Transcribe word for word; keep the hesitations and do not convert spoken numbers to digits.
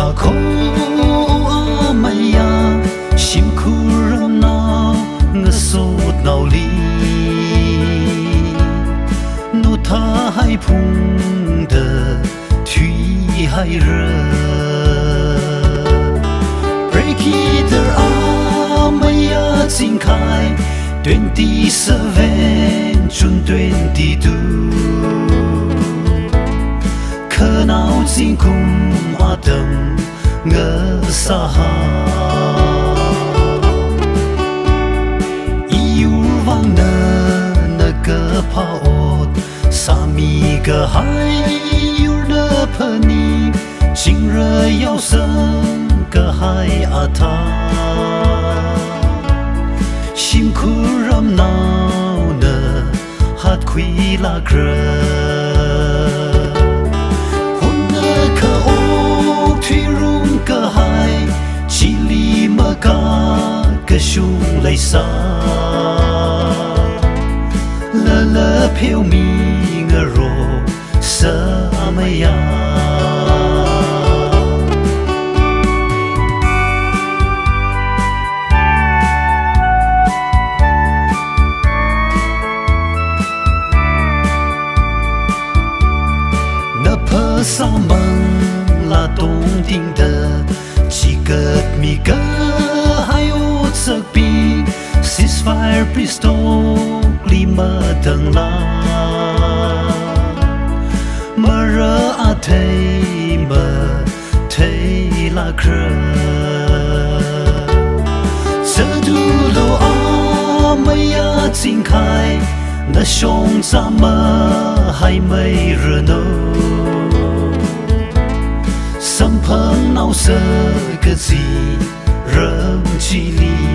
ha ko maya sim kuram nao ngasot nao li no tha hai phung de thủy hai rơ breaker a maya jing khai twenty seven chun twenty two khờ nào jing kum adam ngơ sa ha yêu vang nơ nơ cơ pa ot sa mi cơ hai yêu nơ phani chinh rơ yêu sân cơ hai a tha sim kuram nao nơ hat quy la krơ hôn nơ cơ ô thủy rung cơ hai chỉ li mơ ca cơ shung lấy xa lơ lơ phiêu mi ngơ rô sơ maya sa măng là tung tình tờ chỉ cất mi cơ hai ô sắc pi ceasefire pistol li mơ tầng la mơ rơ a thấy mơ thấy là krơ giờ du lô a mây a chính khai na sông sa mơ hai mây rơ nô sâm phấn nao sơ cái gì rơm chi li